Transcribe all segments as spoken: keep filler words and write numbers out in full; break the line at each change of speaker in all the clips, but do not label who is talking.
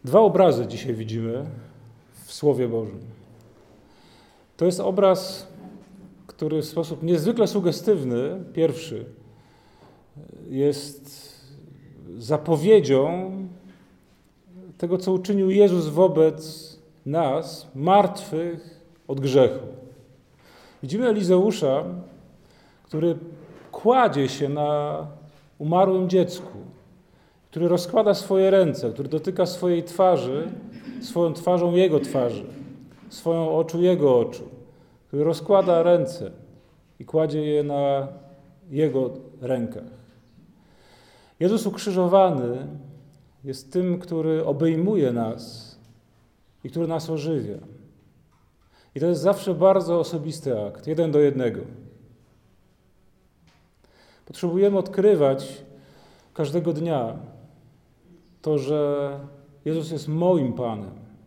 Dwa obrazy dzisiaj widzimy w Słowie Bożym. To jest obraz, który w sposób niezwykle sugestywny, pierwszy, jest zapowiedzią tego, co uczynił Jezus wobec nas, martwych od grzechu. Widzimy Elizeusza, który kładzie się na umarłym dziecku, który rozkłada swoje ręce, który dotyka swojej twarzy, swoją twarzą jego twarzy, swoją oczu jego oczu, który rozkłada ręce i kładzie je na jego rękach. Jezus ukrzyżowany jest tym, który obejmuje nas i który nas ożywia. I to jest zawsze bardzo osobisty akt, jeden do jednego. Potrzebujemy odkrywać każdego dnia to, że Jezus jest moim Panem.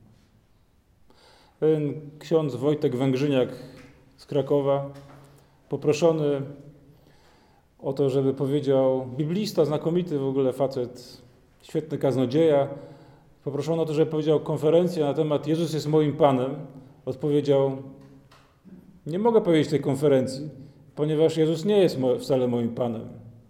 Pewien ksiądz Wojtek Węgrzyniak z Krakowa, poproszony o to, żeby powiedział, biblista, znakomity w ogóle facet, świetny kaznodzieja, poproszono o to, żeby powiedział konferencję na temat Jezus jest moim Panem. Odpowiedział, nie mogę powiedzieć tej konferencji, ponieważ Jezus nie jest wcale moim Panem.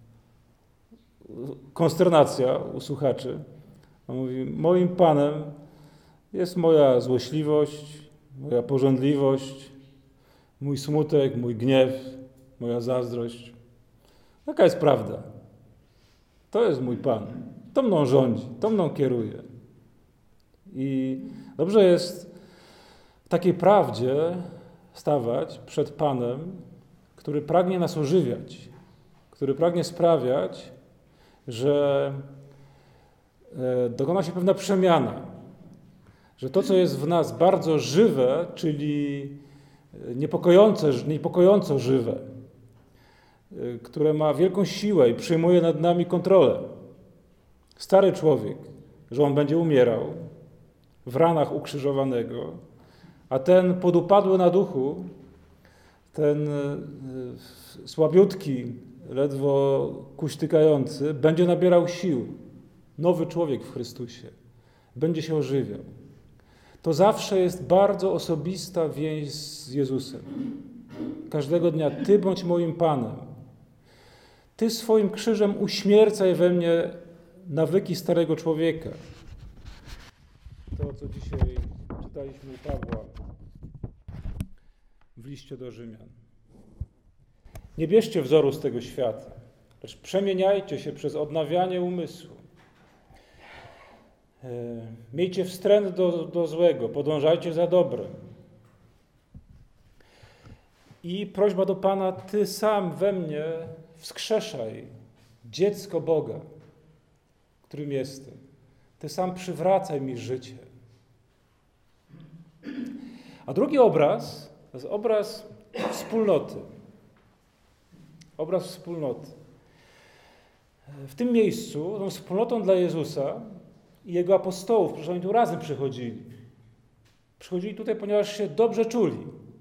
Konsternacja u słuchaczy. On mówi, moim Panem jest moja złośliwość, moja pożądliwość, mój smutek, mój gniew, moja zazdrość. Taka jest prawda. To jest mój Pan. To mną rządzi, to mną kieruje. I dobrze jest w takiej prawdzie stawać przed Panem, który pragnie nas ożywiać, który pragnie sprawiać, że dokona się pewna przemiana, że to, co jest w nas bardzo żywe, czyli niepokojące, niepokojąco żywe, które ma wielką siłę i przyjmuje nad nami kontrolę. Stary człowiek, że on będzie umierał w ranach ukrzyżowanego, a ten podupadły na duchu, ten słabiutki, ledwo kuśtykający, będzie nabierał sił. Nowy człowiek w Chrystusie będzie się ożywiał. To zawsze jest bardzo osobista więź z Jezusem. Każdego dnia Ty bądź moim Panem. Ty swoim krzyżem uśmiercaj we mnie nawyki starego człowieka. To, co dzisiaj czytaliśmy u Pawła w liście do Rzymian. Nie bierzcie wzoru z tego świata, lecz przemieniajcie się przez odnawianie umysłu. Miejcie wstręt do, do złego, podążajcie za dobrem. I prośba do Pana, Ty sam we mnie wskrzeszaj dziecko Boga, którym jestem. Ty sam przywracaj mi życie. A drugi obraz to jest obraz wspólnoty. Obraz wspólnoty. W tym miejscu tą wspólnotą dla Jezusa i Jego apostołów, którzy oni tu razem przychodzili. Przychodzili tutaj, ponieważ się dobrze czuli.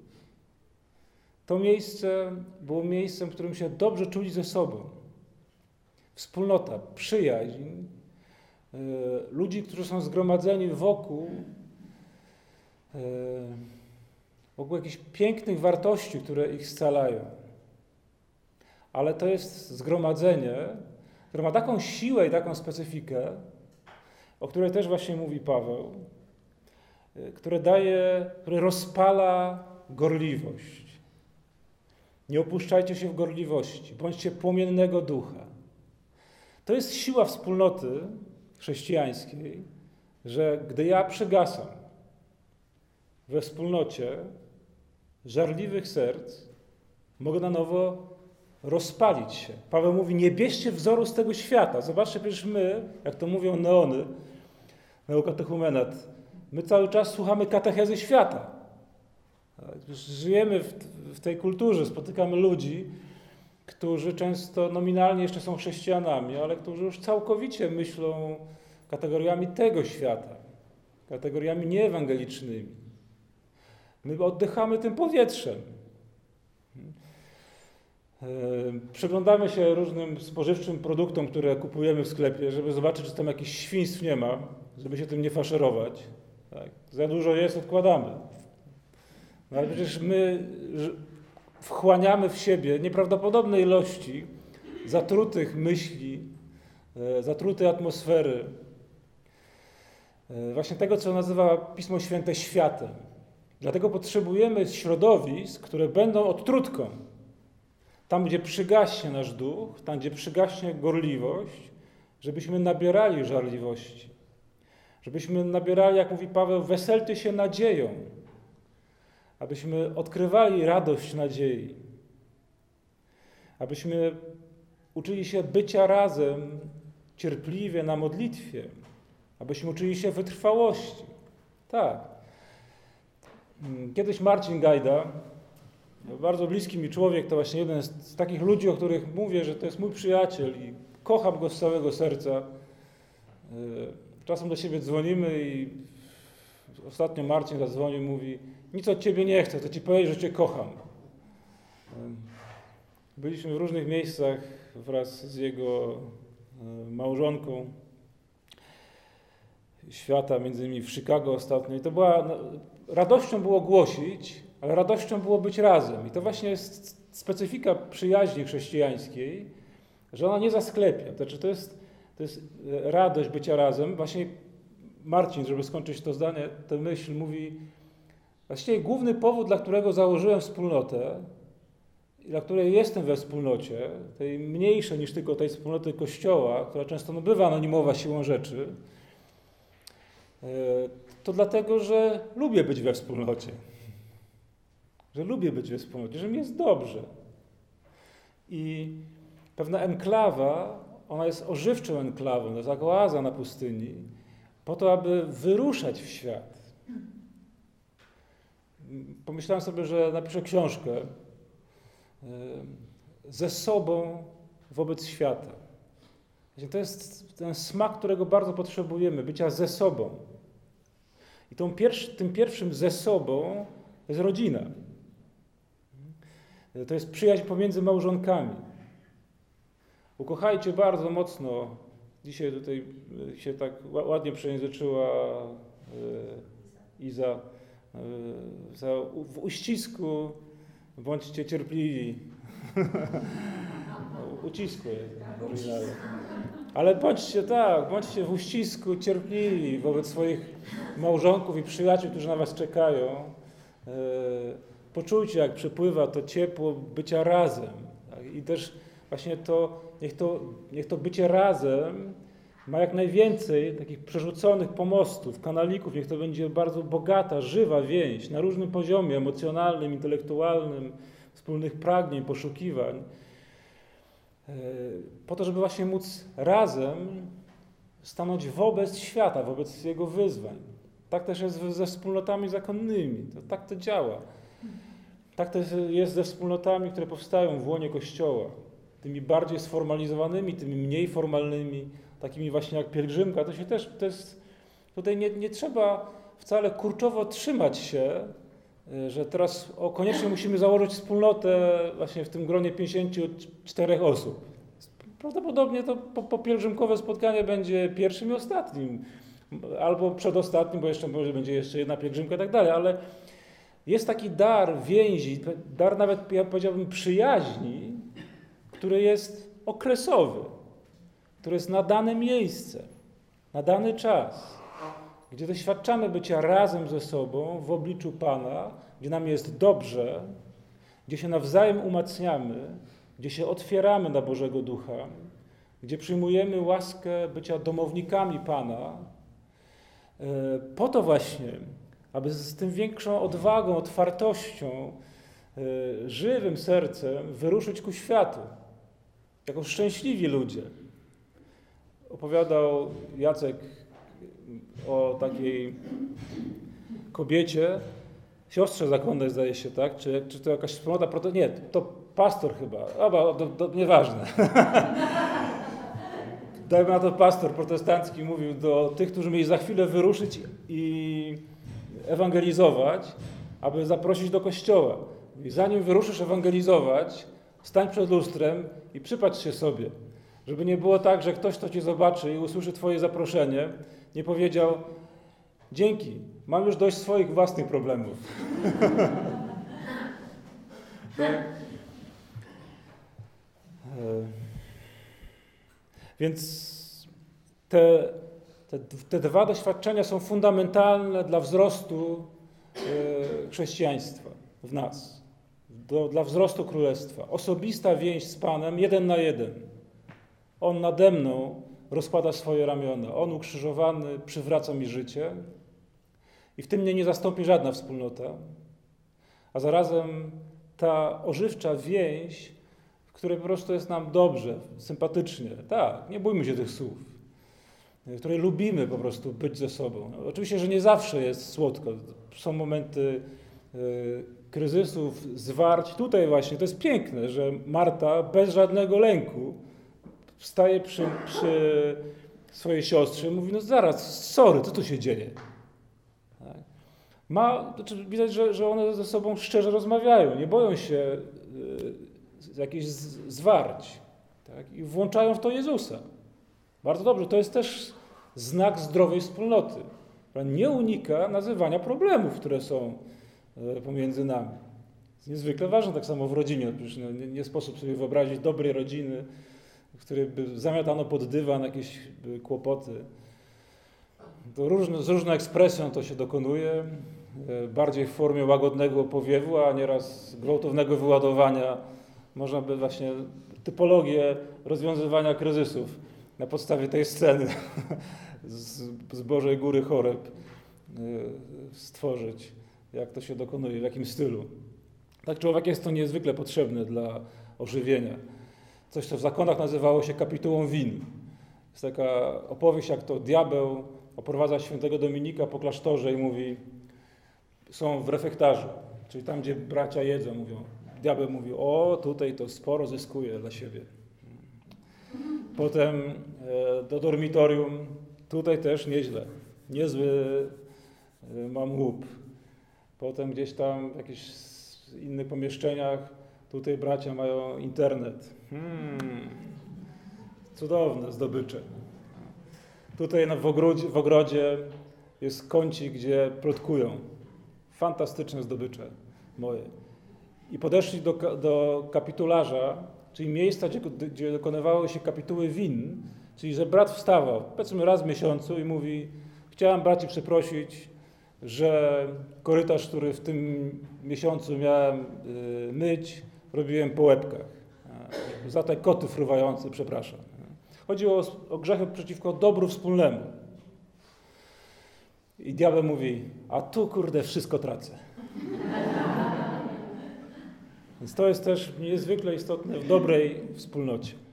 To miejsce było miejscem, w którym się dobrze czuli ze sobą. Wspólnota, przyjaźń, yy, ludzi, którzy są zgromadzeni wokół yy, wokół jakichś pięknych wartości, które ich scalają. Ale to jest zgromadzenie, które ma taką siłę i taką specyfikę, o której też właśnie mówi Paweł, które daje, które rozpala gorliwość. Nie opuszczajcie się w gorliwości, bądźcie płomiennego ducha. To jest siła wspólnoty chrześcijańskiej, że gdy ja przygasam we wspólnocie żarliwych serc, mogę na nowo rozpalić się. Paweł mówi, nie bierzcie wzoru z tego świata. Zobaczcie, przecież my, jak to mówią neony, neokatechumenat, my cały czas słuchamy katechezy świata. Żyjemy w, w tej kulturze, spotykamy ludzi, którzy często nominalnie jeszcze są chrześcijanami, ale którzy już całkowicie myślą kategoriami tego świata, kategoriami nieewangelicznymi. My oddychamy tym powietrzem. Przyglądamy się różnym spożywczym produktom, które kupujemy w sklepie, żeby zobaczyć, czy tam jakichś świństw nie ma, żeby się tym nie faszerować. Tak. Za dużo jest, odkładamy. No ale przecież my wchłaniamy w siebie nieprawdopodobne ilości zatrutych myśli, zatrutej atmosfery, właśnie tego, co nazywa Pismo Święte światem. Dlatego potrzebujemy środowisk, które będą odtrutką. Tam, gdzie przygaśnie nasz duch, tam, gdzie przygaśnie gorliwość, żebyśmy nabierali żarliwości. Żebyśmy nabierali, jak mówi Paweł, weselty się nadzieją. Abyśmy odkrywali radość nadziei. Abyśmy uczyli się bycia razem cierpliwie na modlitwie. Abyśmy uczyli się wytrwałości. Tak. Kiedyś Marcin Gajda, bardzo bliski mi człowiek, to właśnie jeden z, z takich ludzi, o których mówię, że to jest mój przyjaciel i kocham go z całego serca. Czasem do siebie dzwonimy i ostatnio Marcin zadzwonił i mówi: nic od ciebie nie chcę, to ci powiedzieć, że cię kocham. Byliśmy w różnych miejscach wraz z jego małżonką świata, między innymi w Chicago ostatnio. I to była, no, radością było głosić, ale radością było być razem. I to właśnie jest specyfika przyjaźni chrześcijańskiej, że ona nie zasklepia. To znaczy to jest, to jest radość bycia razem. Właśnie Marcin, żeby skończyć to zdanie, tę myśl, mówi: właściwie główny powód, dla którego założyłem wspólnotę i dla której jestem we wspólnocie, tej mniejszej niż tylko tej wspólnoty Kościoła, która często no, bywa anonimowa siłą rzeczy, to dlatego, że lubię być we wspólnocie. Że lubię być we wspólnocie, że mi jest dobrze. I pewna enklawa, ona jest ożywczą enklawą, to jest jak oaza na pustyni, po to, aby wyruszać w świat. Pomyślałem sobie, że napiszę książkę ze sobą wobec świata. To jest ten smak, którego bardzo potrzebujemy, bycia ze sobą. I tą pierwszy, tym pierwszym ze sobą to jest rodzina. To jest przyjaźń pomiędzy małżonkami. Ukochajcie bardzo mocno. Dzisiaj tutaj się tak ładnie przejęzyczyła Iza. W uścisku bądźcie cierpliwi. Ucisku jest. Ale bądźcie tak, bądźcie w uścisku cierpliwi wobec swoich małżonków i przyjaciół, którzy na was czekają. Poczujcie, jak przepływa to ciepło bycia razem. I też właśnie to, niech to, niech to bycie razem ma jak najwięcej takich przerzuconych pomostów, kanalików. Niech to będzie bardzo bogata, żywa więź na różnym poziomie emocjonalnym, intelektualnym, wspólnych pragnień, poszukiwań. Po to, żeby właśnie móc razem stanąć wobec świata, wobec jego wyzwań. Tak też jest ze wspólnotami zakonnymi. To, tak to działa. Tak też jest ze wspólnotami, które powstają w łonie Kościoła. Tymi bardziej sformalizowanymi, tymi mniej formalnymi, takimi właśnie jak pielgrzymka. To się też, to jest, tutaj nie, nie trzeba wcale kurczowo trzymać się, że teraz o, koniecznie musimy założyć wspólnotę właśnie w tym gronie pięćdziesięciu czterech osób. Prawdopodobnie to po, po pielgrzymkowe spotkanie będzie pierwszym i ostatnim, albo przedostatnim, bo jeszcze może będzie jeszcze jedna pielgrzymka i tak dalej, ale jest taki dar więzi, dar nawet, ja powiedziałbym, przyjaźni, który jest okresowy, który jest na dane miejsce, na dany czas, gdzie doświadczamy bycia razem ze sobą w obliczu Pana, gdzie nam jest dobrze, gdzie się nawzajem umacniamy, gdzie się otwieramy na Bożego Ducha, gdzie przyjmujemy łaskę bycia domownikami Pana, po to właśnie, aby z tym większą odwagą, otwartością, żywym sercem wyruszyć ku światu, jako szczęśliwi ludzie. Opowiadał Jacek o takiej kobiecie, siostrze zakonnej zdaje się, tak? Czy, czy to jakaś wspólnota proto... Nie, to pastor chyba. Oba, do, do, nieważne. Dajmy na to pastor protestancki mówił do tych, którzy mieli za chwilę wyruszyć i ewangelizować, aby zaprosić do kościoła. I zanim wyruszysz ewangelizować, Stań przed lustrem i przypatrz się sobie, żeby nie było tak, że ktoś, kto cię zobaczy i usłyszy twoje zaproszenie, nie powiedział: dzięki, mam już dość swoich własnych problemów. Tak? Więc te, te, te dwa doświadczenia są fundamentalne dla wzrostu chrześcijaństwa w nas, do, dla wzrostu królestwa. Osobista więź z Panem, jeden na jeden. On nade mną rozkłada swoje ramiona. On ukrzyżowany przywraca mi życie i w tym mnie nie zastąpi żadna wspólnota, a zarazem ta ożywcza więź, w której po prostu jest nam dobrze, sympatycznie. Tak, nie bójmy się tych słów. W której lubimy po prostu być ze sobą. No, oczywiście, że nie zawsze jest słodko. Są momenty y, kryzysów, zwarć. Tutaj właśnie to jest piękne, że Marta bez żadnego lęku wstaje przy, przy swojej siostrze i mówi: no zaraz, sorry, co tu się dzieje? Tak. Ma, znaczy widać, że, że one ze sobą szczerze rozmawiają, nie boją się y, jakichś zwarć. Tak? I włączają w to Jezusa. Bardzo dobrze, to jest też znak zdrowej wspólnoty, która nie unika nazywania problemów, które są pomiędzy nami. Jest niezwykle ważne, tak samo w rodzinie. Przecież nie, nie sposób sobie wyobrazić dobrej rodziny, w której by zamiatano pod dywan jakieś kłopoty. To różne, z różną ekspresją to się dokonuje, bardziej w formie łagodnego powiewu, a nieraz gwałtownego wyładowania. Można by właśnie typologię rozwiązywania kryzysów na podstawie tej sceny z, z Bożej Góry Choreb stworzyć, jak to się dokonuje, w jakim stylu. Tak, człowiek jest to niezwykle potrzebny dla ożywienia. Coś, co w zakonach nazywało się kapitułą win. Jest taka opowieść, jak to diabeł oprowadza świętego Dominika po klasztorze i mówi, są w refektarzu, czyli tam, gdzie bracia jedzą, mówią. Diabeł mówi: o, tutaj to sporo zyskuje dla siebie. Potem do dormitorium, tutaj też nieźle, niezły mam łup. Potem gdzieś tam w jakichś innych pomieszczeniach, tutaj bracia mają internet. Hmm, cudowne zdobycze. Tutaj w ogrodzie, w ogrodzie jest kącik, gdzie plotkują. Fantastyczne zdobycze moje. I podeszli do, do kapitularza, czyli miejsca, gdzie, gdzie dokonywały się kapituły win, czyli że brat wstawał, powiedzmy raz w miesiącu i mówi: chciałem braci przeprosić, że korytarz, który w tym miesiącu miałem y, myć, robiłem po łebkach. Za te koty fruwające, przepraszam. Chodziło o, o grzechy przeciwko dobru wspólnemu. I diabeł mówi: a tu kurde wszystko tracę. Więc to jest też niezwykle istotne w dobrej wspólnocie.